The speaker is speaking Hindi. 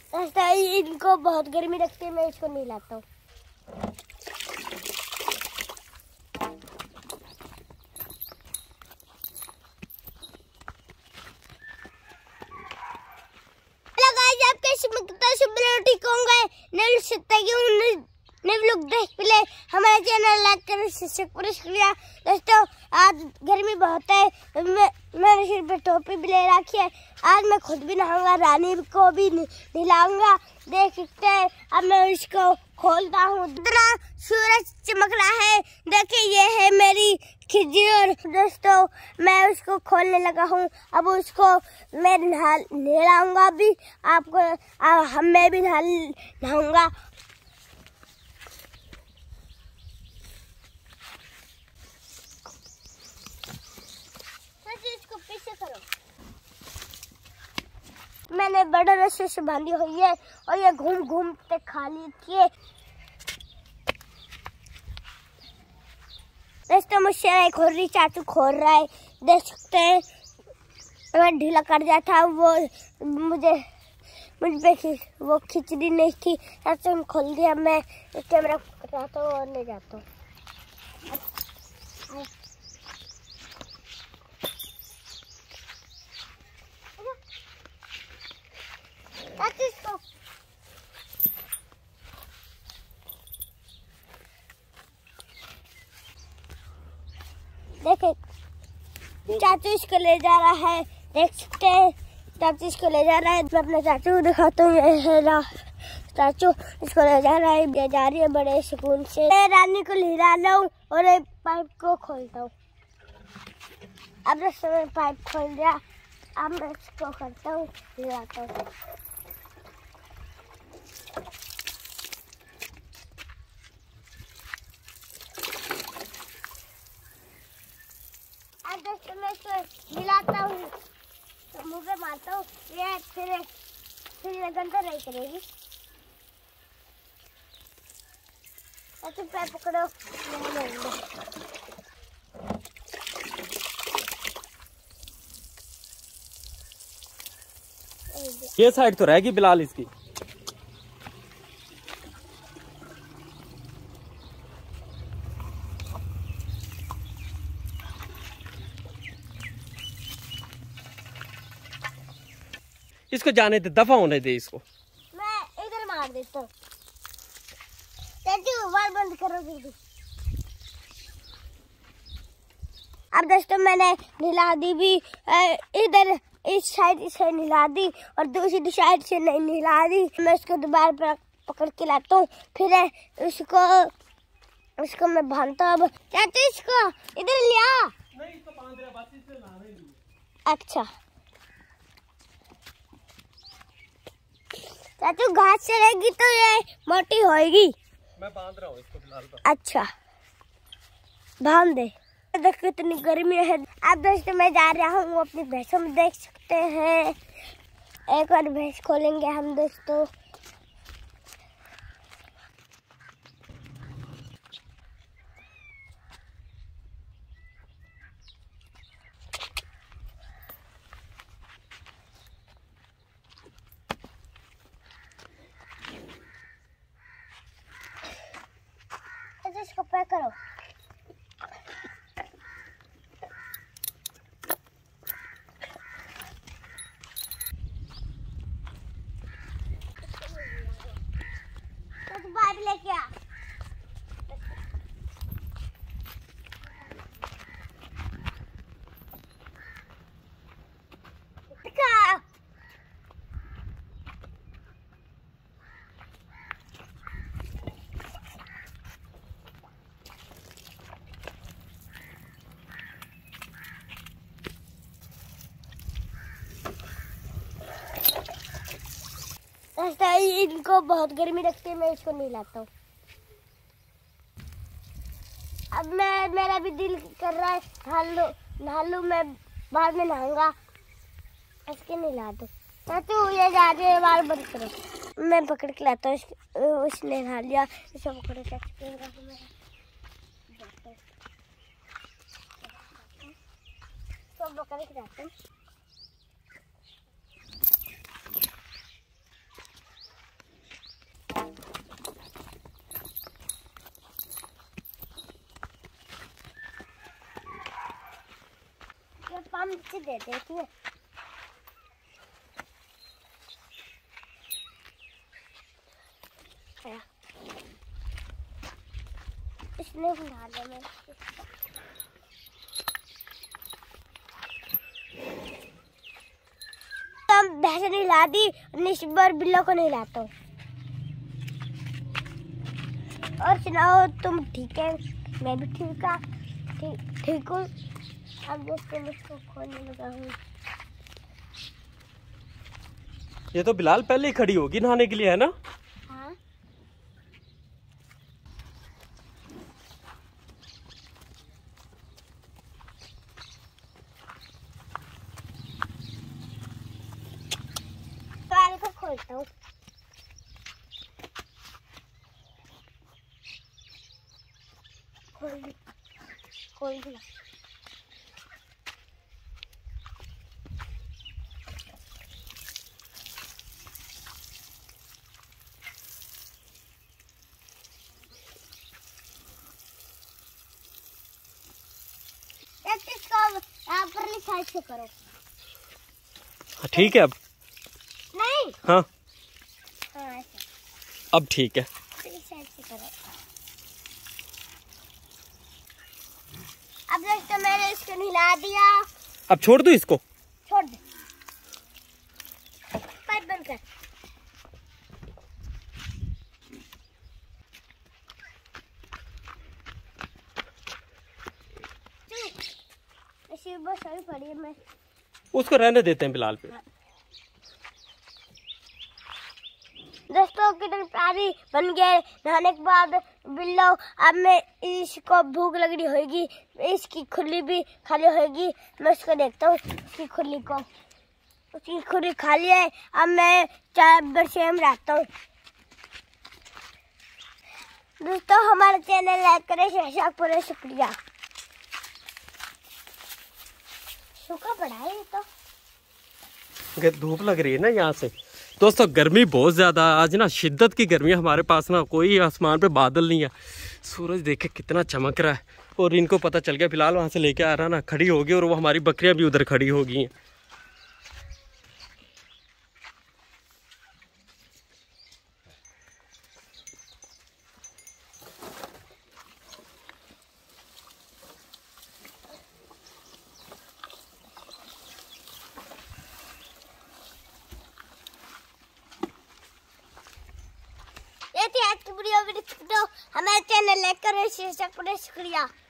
इनको बहुत गर्मी लगती है, मैं इसको नहीं लाता हूँ। ठीक होंगे लोग देख पहले हमारा चैनल लाइक करें, शुक्रिया दोस्तों। आज गर्मी बहुत है, मैंने सिर पे टोपी भी ले रखी है। आज मैं खुद भी नहाऊंगा, रानी को भी नहलाऊंगा। देख सकते हैं, अब मैं इसको खोलता हूँ। इतना सूरज चमक रहा है, देखिए ये है मेरी खिजूर। दोस्तों मैं उसको खोलने लगा हूँ, अब उसको मैं नहलाऊंगा भी आपको। मैं भी नहाऊंगा। इसको पीछे करो। मैंने बड़े रस्से से बांधी हुई है और ये घूम घूम के खा लेती है। दोस्तों मुझसे एक और चाचू खोल रहा है, देख सकते हैं। मैं ढीला कर जाता, वो मुझ पे वो खिचड़ी नहीं थी, चाचू खोल दिया। मैं कैमरा पकड़ाता हूँ और ले जाता हूँ। देखे चाचू इसको ले जा रहा है, देख सकते हैं। चाचू इसको ले जा रहा है, मैं अपना चाचू को दिखाता हूँ। ये है चाचू, इसको ले जा रहा है, ये जा रही है बड़े सुकून से। मैं रानी को हिला लूं और एक पाइप को खोलता हूँ। अब मैं पाइप खोल दिया, अब मैं इसको करता हूँ, हिलाता हूँ। मैं इसको हिलाता हूँ, तो मुँह पे मारता हूँ, ये फिर गंदा नहीं करेगी। ऐसे पैर पकड़ो, ये साइड तो रहेगी बिलाल इसकी। इसको जाने दे, दफा होने दे इसको। मैं इधर मार देता हूँ। चाचू बाल बंद करो जल्दी। अब दोस्तों मैंने नहला दी भी, इधर इस साइड से नहला दी और दूसरी साइड से नहीं नहला दी। मैं इसको दोबारा पकड़ के लाता हूँ, फिर उसको मैं बांधता हूँ। चाचू इसको इधर लिया। नहीं, इसको बांध रहा, बस इससे नहाने नहीं। अच्छा चाचू, घास चलेगी तो ये मोटी होएगी। मैं बांध रहा हूँ इसको बिलाल को। अच्छा बांध दे। देखो इतनी गर्मी है। अब दोस्तों मैं जा रहा हूँ अपनी भैंसों में, देख सकते हैं। एक और भैंस खोलेंगे हम दोस्तों। इसको पैक करो। बाइक लेके आ। इनको बहुत गर्मी लगती है, मैं इसको नहीं लाता हूँ। अब मेरा भी दिल कर रहा है नहा लूं, मैं बाद में नहाऊंगा। इसके नहीं ला दो चाचू, ये जा रही है, बाल बंद करो। मैं पकड़ के लाता हूँ, उसने नहा लिया। इसे पकड़ो चाचू, तो पकड़ के लाता हूँ। नीचे दे देती है। इसने बुला लिया मैं। भैंस नहला दी, निस्बर बिल्लो को नहलाता हूँ। और सुनाओ, तुम ठीक है? मैं भी ठीक हूँ। अब देखते हैं, इसको खोलने लगा हूँ। ये तो बिलाल पहले ही खड़ी होगी नहाने के लिए, है ना? हाँ। बाल को खोलता हूँ। खोल दिया। यहाँ पर साइड से करो। ठीक है अब। नहीं। हाँ ऐसे। अब ठीक है। साइड से करो। अब दोस्तों मैंने इसको नहला दिया। अब छोड़ दूं इसको? छोड़ दे। पाइप बंद कर। ऐसी बस सही पड़ी है। मैं उसको रहने देते हैं बिलाल पे। दोस्तों कितनी प्यारी बन गए नहाने के बाद बिल्लो। अब मैं इसको भूख लग रही होगी, इसकी खुली भी खाली होगी। मैं उसको देखता हूँ, उसकी खुली खाली है। अब मैं चाय बरसे में रहता हूँ। दोस्तों हमारा चैनल लाइक करें, शेयर करें। शुक्रिया। सूखा पड़ा है ये तो। धूप लग रही है ना यहाँ से। दोस्तों गर्मी बहुत ज्यादा आज ना, शिद्दत की गर्मी है हमारे पास ना। कोई आसमान पे बादल नहीं है। सूरज देखे कितना चमक रहा है। और इनको पता चल गया, फिलहाल वहां से लेके आ रहा ना, खड़ी होगी। और वो हमारी बकरियां भी उधर खड़ी होगी हैं। ये थी आज की वीडियो। हमारे चैनल लाइक करें, शेयर करें। शुक्रिया।